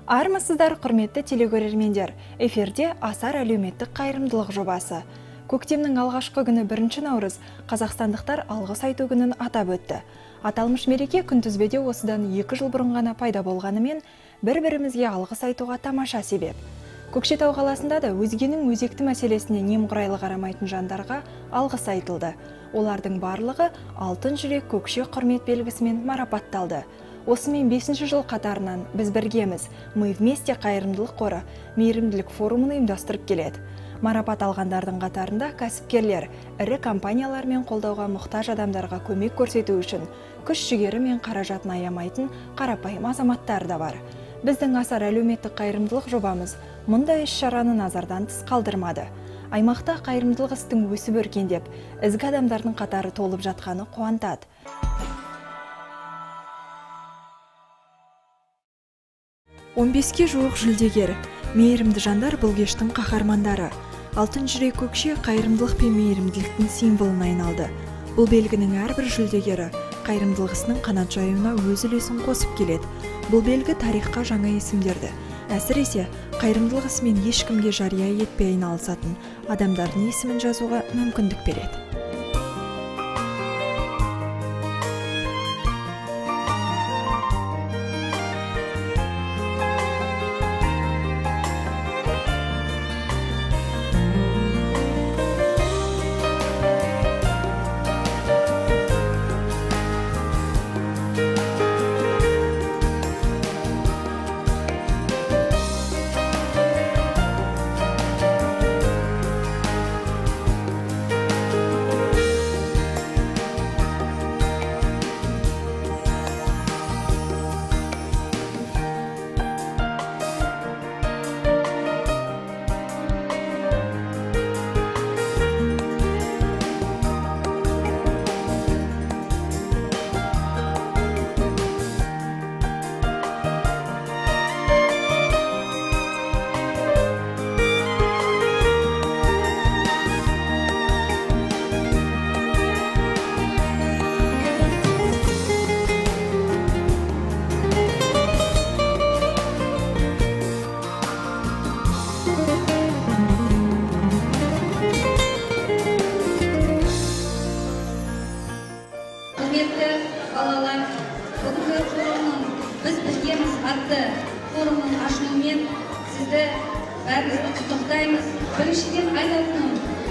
Армысыздар, құрметті телекөрермендер. Эфирде Асар әлеуметтік қайырымдылық жобасы. Көктемнің алғашқы күні 1 наурыз қазақстандықтар алғыс айту күнін атап өтті. Аталмыш мереке күнтізбеде осыдан 2 жыл бұрын ғана пайда болғанымен, бір-бірімізге алғыс айтуға тамаша себеп. Көкшетау қаласында да өзгенің өзекті мәселесіне немқұрайлы қарамайтын жандарға алғыс айтылды. Олардың барлығы алтын жүрек көкше құрмет белгісімен марапатталды. Осымен 5-ші жыл қатарынан біз біргеміз «Мы вместе» қайырымдылық қоры мейірімділік форумын ұйымдастырып келеді. Марапат алғандардың қатарында кәсіпкерлер, ірі компаниялар мен қолдауға мұқтаж адамдарға көмек көрсету үшін күш-жігері мен қаражатын аямайтын қарапайым азаматтар да бар. Біздің Асар әлеуметтік қайырымдылық жобамыз мұндай іс-шараны назардан тыс қалдырмады. Аймақта қайырымдылық істің өсіп өркендеп, ізгі адамдардың қатары толып жатқаны қуантады. Он беске жуық жүлдегер, мейірімді жандар бұл кештің қаһармандары. Алтын жүрек көкше қайырымдылық пен мейірімділіктің символына айналды. Бұл белгінің әрбір жүлдегері қайырымдылық ісінің қанат жаюына өз үлесін қосып келеді. Бұл белгі тарихқа жаңа есімдерді, әсіресе қайырымдылық ісімен ешкімге жария етпей айналысатын адамдардың есімін жазуға мүмкіндік береді. Біз біргеміз атты форумның ашылуымен сізді бәрімізді құттықтаймыз. Біріншіден айтатыным,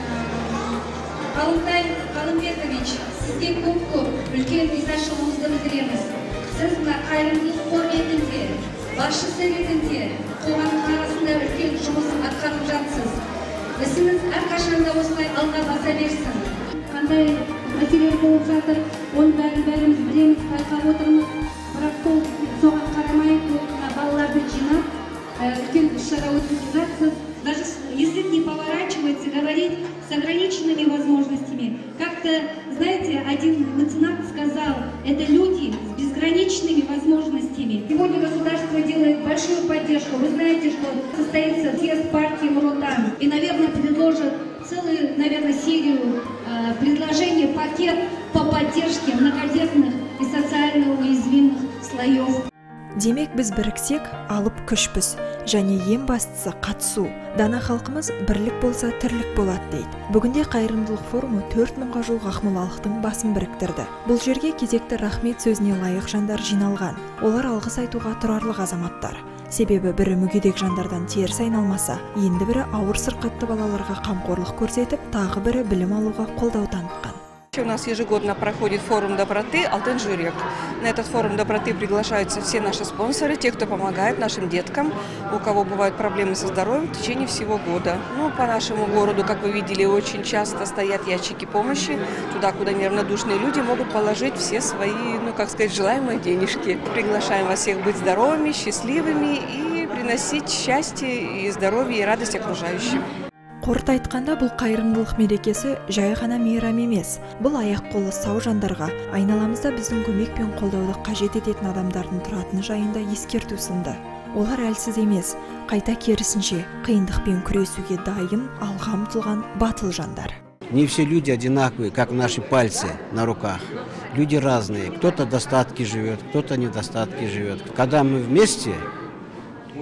Қалымтай Қалымбекович, сізге көп үлкен ризашылығымызды білдіреміз. Сіз қайырымдылық қор ретінде, басшысы ретінде қоғамның арасында үлкен жұмысын атқарып жатсыз. Ісіңіз әрқашанда осылай алға баса берсін. Қандай мәселе болып жатыр, оны бәріміз білеміз, байқап отырмыз. Бірақ соған қарамай, балаларды жинап, үлкен іс-шара өткізіп жатсыз. Даже язык не поворачивается говорить с ограниченными возможностями. Как-то, знаете, один меценат сказал, это люди с безграничными возможностями. Сегодня государство делает большую поддержку. Вы знаете, что состоится съезд партии Нур-Отан. И, наверное, предложат целую, серию предложений, пакет по поддержке многодетных и социально уязвимых слоев. Демек біз біріксек, алып күшпіз, және ең бастысы қатысу. Дана халқымыз бірлік болса тірлік болады дейді. Бүгінде қайырымдылық форумы 4000-ға жуық ақмолалықтың басын біріктірді. Бұл жерге кезекті рахмет сөзіне лайық жандар жиналған. Олар алғыс айтуға тұрарлық азаматтар. Себебі бірі мүгедек жандардан теріс айналмаса, енді бірі ауыр сырқатты балаларға қамқорлық көрсетіп, тағы бірі білім алуға қолдау танытқан. У нас ежегодно проходит форум доброты «Алтын жүрек». На этот форум доброты приглашаются все наши спонсоры, те, кто помогает нашим деткам, у кого бывают проблемы со здоровьем в течение всего года. По нашему городу, как вы видели, очень часто стоят ящики помощи, туда, куда неравнодушные люди могут положить все свои, желаемые денежки. Приглашаем вас всех быть здоровыми, счастливыми и приносить счастье и здоровье и радость окружающим. Қорыта айтқанда, бұл қайырымдылық мерекесі жай ғана мейрам емес. Бұл аяқ-қолы сау жандарға, айналамызда біздің көмек пен қолдауды қажет ететін адамдардың тұратыны жайында ескерту сынды. Олар әлсіз емес, қайта керісінше қиындықпен күресуге дайын, алға ұмтылған батыл жандар. Не все люди одинаковые, как наши пальцы на руках. Люди разные. Кто-то в достатке живет, кто-то в недостатке живет. Когда мы вместе,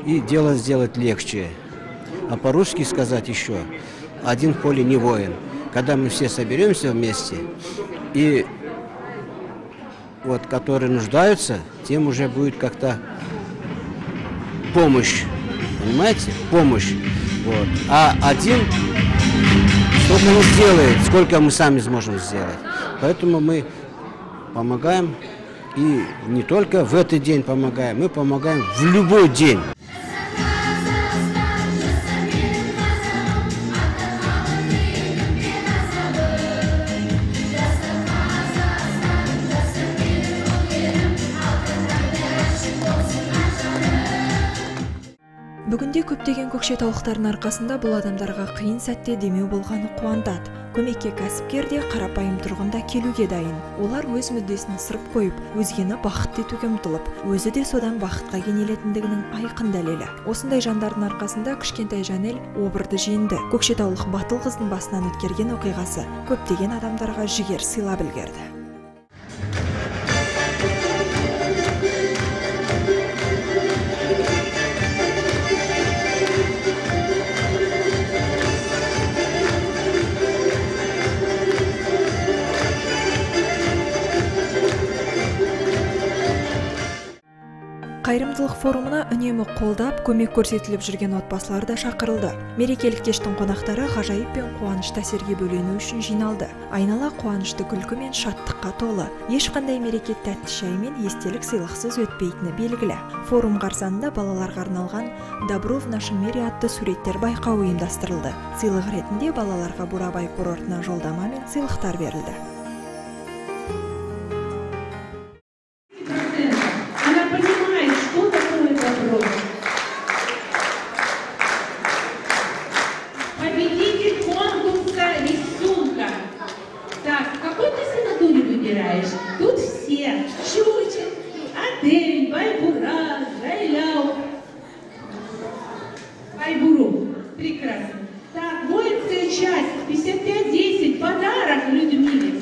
и дело сделать легче. А по-русски сказать еще: один в поле не воин. Когда мы все соберемся вместе, и вот, которые нуждаются, тем уже будет как-то помощь. Понимаете? Помощь. Вот. А один столько не сделает, сколько мы сами сможем сделать. Поэтому мы помогаем. И не только в этот день помогаем, мы помогаем в любой день. Бүгінде көптеген көкшетаулықтардың арқасында бұл адамдарға қиын сәтте демеу болғаны қуантады. Көмекке кәсіпкер де, қарапайым тұрғын да келуге дайын. Олар өз мүддесін ысырып қойып, өзгені бақытты етуге ұмтылып, өзі де содан бақытқа кенелетіндігінің айқын дәлелі. Осындай жандардың арқасында кішкентай Жанел обырды жеңді. Көкшетаулық батыл қыздың басынан өткерген оқиғасы көптеген адамдарға жігер сыйлап үлгерді. Қайырымдылық форумына үнемі қолдап, көмек көрсетіліп жүрген отбасылар да шақырылды. Мерекелік кештің қонақтары ғажайып пен қуанышты әсерге бөлену үшін жиналды. Айнала қуанышты күлкі мен шаттыққа толы. Ешқандай мереке тәтті шай мен естелік сыйлықсыз өтпейтіні белгілі. Форум қарсаңында балаларға арналған «Добро в нашем мире» атты суреттер байқауы ұйымдастырылды. Сыйлық ретінде балаларға Бурабай курортына жолдама мен сыйлықтар берілді. Победитель конкурса рисунка. Так, в какой ты санаторий выбираешь? Тут все. Щучек, Адель, Байбура, Жайляу. Байбуру. Прекрасно. Так, воинская часть, 55-10, подарок Людмиле.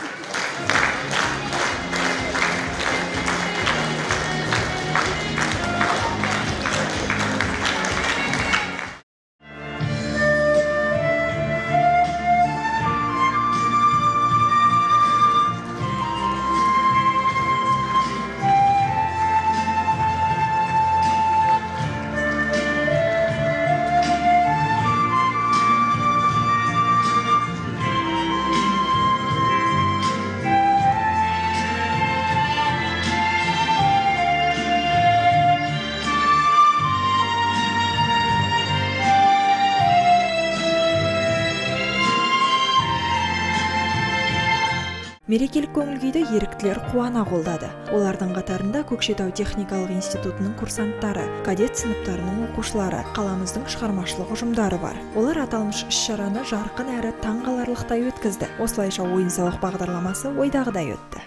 Мерекелік көңіл-күйді еріктілер қуана қолдады. Олардың қатарында Көкшетау техникалық институтының курсанттары, кадет сыныптарының оқушылары, қаламыздың шығармашылық ұжымдары бар. Олар аталмыш іс-шараны жарқын әрі таңғаларлықтай өткізді. Осылайша ойын-сауық бағдарламасы ойдағыдай өтті.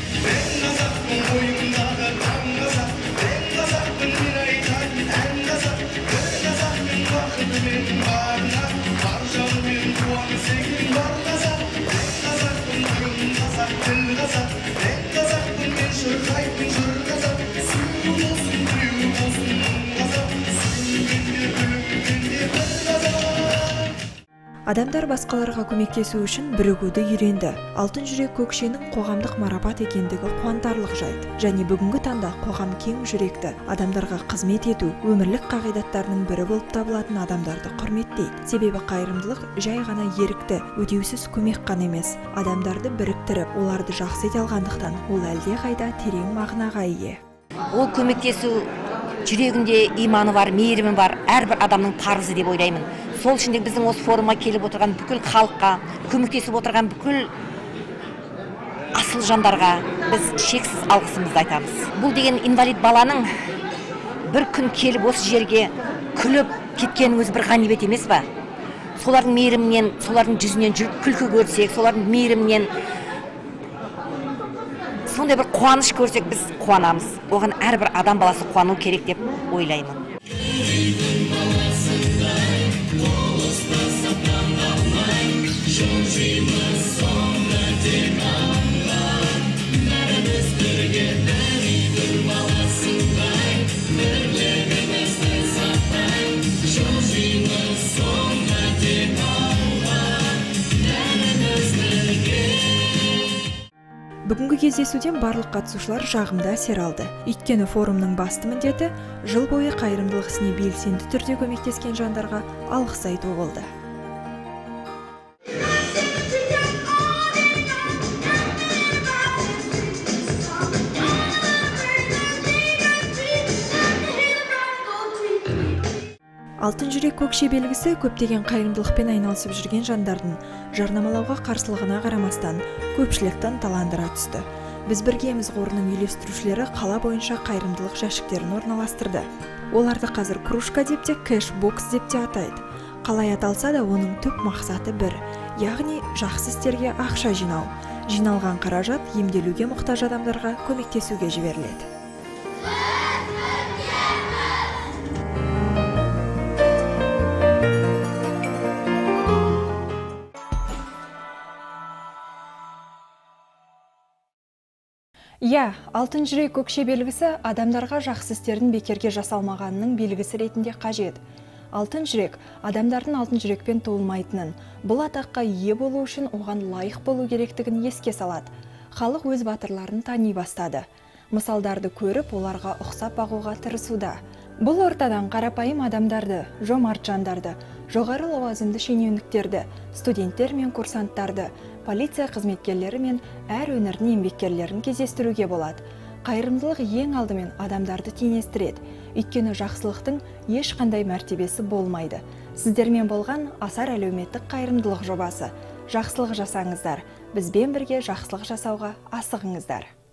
Адамдар басқаларға көмектесу үшін бірігуді үйренді. Алтын жүрек көкшенің қоғамдық марапат екендігі қуантарлық жайт. Және бүгінгі таңда қоғам кең жүректі, адамдарға қызмет ету, өмірлік қағидаттарының бірі болып табылатын адамдарды құрметтейді. Себебі қайырымдылық жай ғана ерікті, өтеусіз көмек қана емес, адамдарды біріктіріп, оларды жақсы ете алғандықтан, ол әлде қайда терең мағынаға ие. Ол көмектесу жүрегінде иманы бар, мейірімі бар, әрбір адамның парызы деп ойлаймын. Сол үшін де біздің осы форумға келіп отырған бүкіл халыққа, көмектесіп отырған бүкіл асыл жандарға біз шексіз алғысымызды айтамыз. Бұл деген инвалид баланың бір күн келіп осы жерге күліп кеткені өзі бір ғанибет емес па? Солардың мейірімінен, солардың жүзінен жүріп күлкі көрсек, солардың мейірімінен сондай бір қуаныш көрсек, біз қуанамыз. Оған әрбір адам баласы қуану керек деп ойлаймын. Бүгінгі кездесуден барлық қатысушылар жағымды әсер алды. Өйткені форумның басты міндеті жыл бойы қайырымдылық ісіне белсенді түрде көмектескен жандарға алғыс айту болды. Алтын жүрек көкше белгісі көптеген қайырымдылықпен айналысып жүрген жандардың жарнамалауға қарсылығына қарамастан көпшіліктің таландыра түсті. Біз біргеміз қорының үйлестірушілері қала бойынша қайырымдылық жәшіктерін орналастырды. Оларды қазір кружка деп те, кэш-бокс деп те атайды. Қалай аталса да оның түп мақсаты бір, яғни жақсы істерге ақша жинау. Жиналған қаражат емделуге мұқтаж адамдарға көмектесуге жіберіледі. Алтын жүрек көкше белгісі адамдарға жақсы істердің бекерге жасалмағанының белгісі ретінде қажет. Алтын жүрек адамдардың алтын жүрекпен туылмайтынын, бұл атаққа ие болу үшін оған лайық болу керектігін еске салады. Халық өз батырларын тани бастады. Мысалдарды көріп, оларға ұқсап бағуға тырысуда. Бұл ортадан қарапайым адамдарды, жомарт жандарды, жоғары лауазымды шенеуніктерді, студенттер мен курсанттарды, полиция қызметкерлері мен әр өңірдің еңбеккерлерін кездестіруге болады. Қайырымдылық ең алдымен адамдарды теңестіреді. Өйткені жақсылықтың ешқандай мәртебесі болмайды. Сіздермен болған Асар әлеуметтік қайырымдылық жобасы. Жақсылық жасаңыздар. Бізбен бірге жақсылық жасауға асығыңыздар.